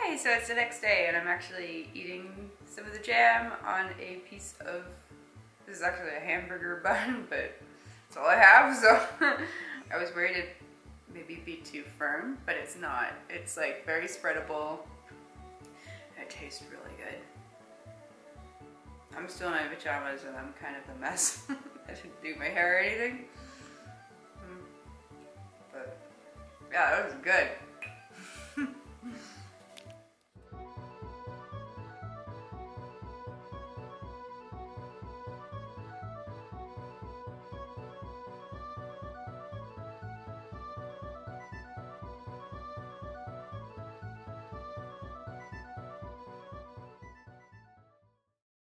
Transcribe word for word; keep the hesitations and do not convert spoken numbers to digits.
Okay, so it's the next day and I'm actually eating some of the jam on a piece of, this is actually a hamburger bun, but that's all I have, so I was worried it'd maybe be too firm, but it's not. It's like very spreadable. It tastes really good. I'm still in my pajamas and I'm kind of a mess. I didn't do my hair or anything. But yeah, that was good.